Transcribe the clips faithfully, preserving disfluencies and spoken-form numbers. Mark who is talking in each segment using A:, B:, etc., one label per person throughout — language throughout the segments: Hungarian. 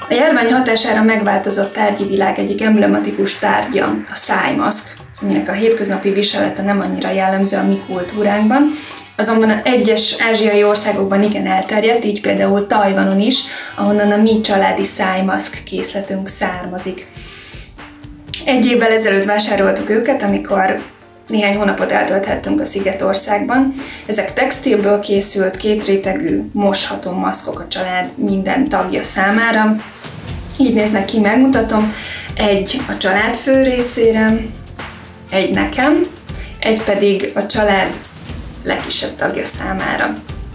A: A járvány hatására megváltozott tárgyi világ egyik emblematikus tárgya a szájmaszk, aminek a hétköznapi viselete nem annyira jellemző a mi kultúránkban, azonban egyes ázsiai országokban igen elterjedt, így például Tajvanon is, ahonnan a mi családi szájmaszk készletünk származik. Egy évvel ezelőtt vásároltuk őket, amikor néhány hónapot eltölthettünk a Szigetországban. Ezek textilből készült, kétrétegű, mosható maszkok a család minden tagja számára. Így néznek ki, megmutatom. Egy a család fő részére, egy nekem, egy pedig a család legkisebb tagja számára.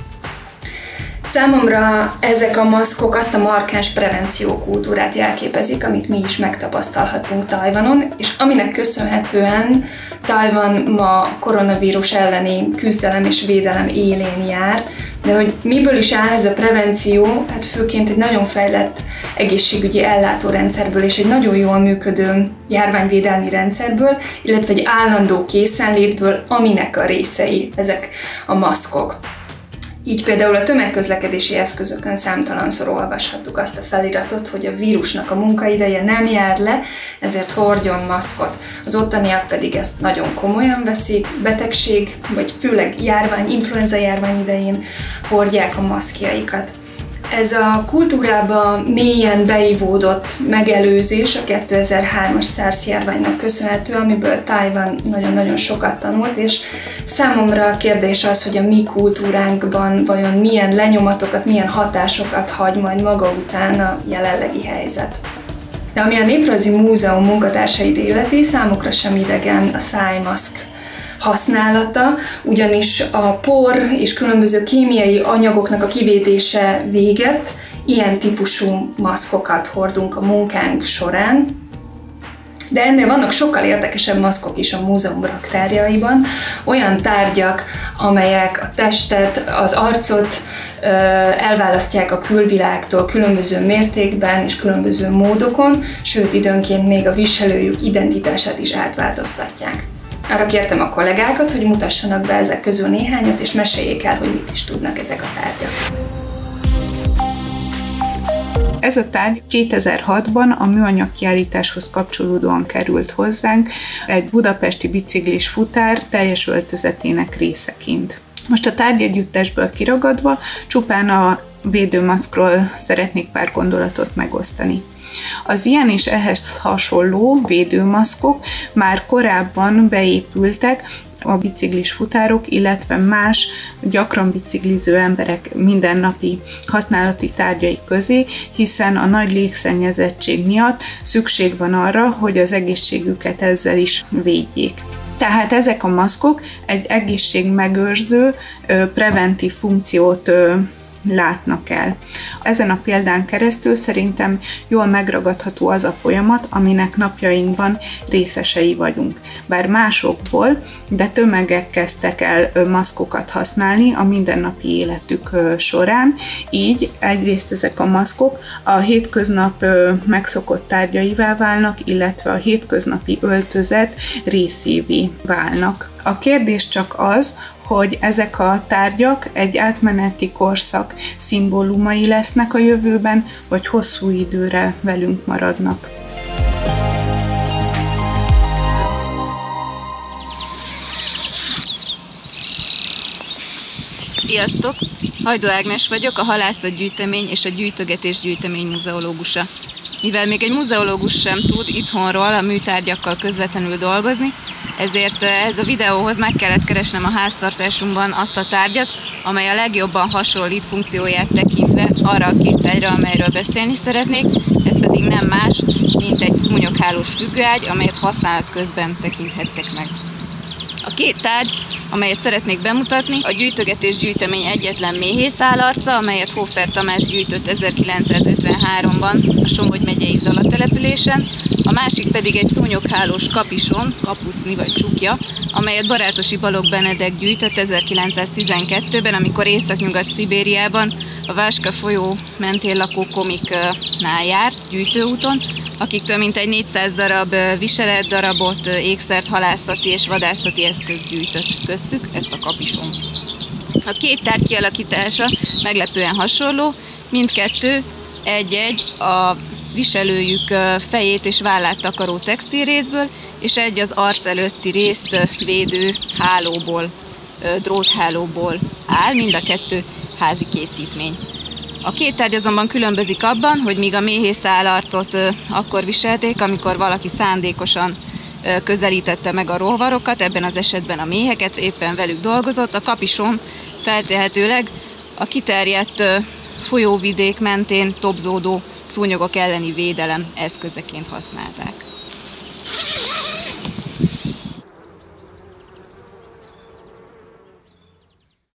A: Számomra ezek a maszkok azt a markáns prevenciókultúrát jelképezik, amit mi is megtapasztalhattunk Tajvanon, és aminek köszönhetően Tajvan ma koronavírus elleni küzdelem és védelem élén jár, de hogy miből is áll ez a prevenció, hát főként egy nagyon fejlett egészségügyi ellátórendszerből és egy nagyon jól működő járványvédelmi rendszerből, illetve egy állandó készenlétből, aminek a részei ezek a maszkok. Így például a tömegközlekedési eszközökön számtalanszor olvashattuk azt a feliratot, hogy a vírusnak a munkaideje nem jár le, ezért hordjon maszkot. Az ottaniak pedig ezt nagyon komolyan veszik, betegség, vagy főleg járvány, influenza járvány idején hordják a maszkjaikat. Ez a kultúrába mélyen beivódott megelőzés a kétezer-hármas SARS járványnak köszönhető, amiből Tajvan nagyon-nagyon sokat tanult, és számomra a kérdés az, hogy a mi kultúránkban vajon milyen lenyomatokat, milyen hatásokat hagy majd maga után a jelenlegi helyzet. De ami a Néprajzi Múzeum munkatársait illeti, számukra sem idegen a szájmaszk használata, ugyanis a por és különböző kémiai anyagoknak a kivédése véget, ilyen típusú maszkokat hordunk a munkánk során. De ennél vannak sokkal érdekesebb maszkok is a múzeum raktárjaiban, olyan tárgyak, amelyek a testet, az arcot ö, elválasztják a külvilágtól különböző mértékben és különböző módokon, sőt időnként még a viselőjük identitását is átváltoztatják. Arra kértem a kollégákat, hogy mutassanak be ezek közül néhányat, és meséljék el, hogy mit is tudnak ezek a tárgyak.
B: Ez a tárgy kétezer-hatban a műanyag kiállításhoz kapcsolódóan került hozzánk egy budapesti biciklis futár teljes öltözetének részeként. Most a tárgyegyüttesből kiragadva csupán a védőmaszkról szeretnék pár gondolatot megosztani. Az ilyen és ehhez hasonló védőmaszkok már korábban beépültek a biciklis futárok, illetve más gyakran bicikliző emberek mindennapi használati tárgyai közé, hiszen a nagy légszennyezettség miatt szükség van arra, hogy az egészségüket ezzel is védjék. Tehát ezek a maszkok egy egészségmegőrző, preventív funkciót látnak el. Ezen a példán keresztül szerintem jól megragadható az a folyamat, aminek napjainkban részesei vagyunk. Bár másokból, de tömegek kezdtek el maszkokat használni a mindennapi életük során, így egyrészt ezek a maszkok a hétköznap megszokott tárgyaivá válnak, illetve a hétköznapi öltözet részévé válnak. A kérdés csak az, hogy ezek a tárgyak egy átmeneti korszak szimbólumai lesznek a jövőben, vagy hosszú időre velünk maradnak.
C: Sziasztok! Hajdó Ágnes vagyok, a halászatgyűjtemény és a gyűjtögetés gyűjtemény muzeológusa. Mivel még egy muzeológus sem tud itthonról a műtárgyakkal közvetlenül dolgozni, ezért ez a videóhoz meg kellett keresnem a háztartásunkban azt a tárgyat, amely a legjobban hasonlít funkcióját tekintve arra a két tárgyra, amelyről beszélni szeretnék, ez pedig nem más, mint egy szúnyoghálós függőágy, amelyet használat közben tekinthettek meg. A két tárgy, amelyet szeretnék bemutatni, a gyűjtögetés gyűjtemény egyetlen méhészállarca, amelyet Hófer Tamás gyűjtött ezerkilencszázötvenháromban a Somogy megyei Zala településen, a másik pedig egy szúnyoghálós kapison, kapucni vagy csukja, amelyet Barátosi Balogh Benedek gyűjtött ezerkilencszáztizenkettőben, amikor Északnyugat-Szibériában a Váska folyó mentén lakó komiknál járt gyűjtőúton, akiktől mintegy négyszáz darab viseletdarabot, ékszert, halászati és vadászati eszköz gyűjtött, köztük ezt a kapison. A két tárgy kialakítása meglepően hasonló, mindkettő egy-egy a viselőjük fejét és vállát takaró textilrészből, és egy az arc előtti részt védő hálóból, dróthálóból áll, mind a kettő házi készítmény. A két tárgy azonban különbözik abban, hogy míg a méhész állarcot akkor viselték, amikor valaki szándékosan közelítette meg a rovarokat, ebben az esetben a méheket, éppen velük dolgozott, a kapisom feltehetőleg a kiterjedt folyóvidék mentén tobzódó szúnyogok elleni védelem eszközeként használták.